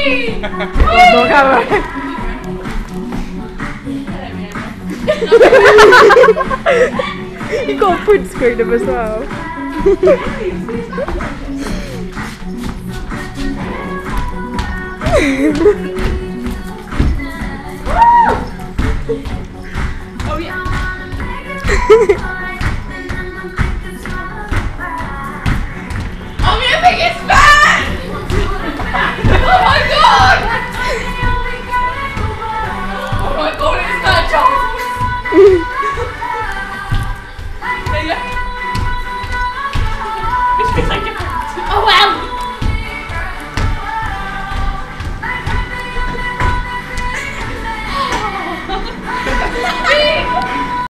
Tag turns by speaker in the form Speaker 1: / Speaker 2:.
Speaker 1: No camera. You got a print screen of as well.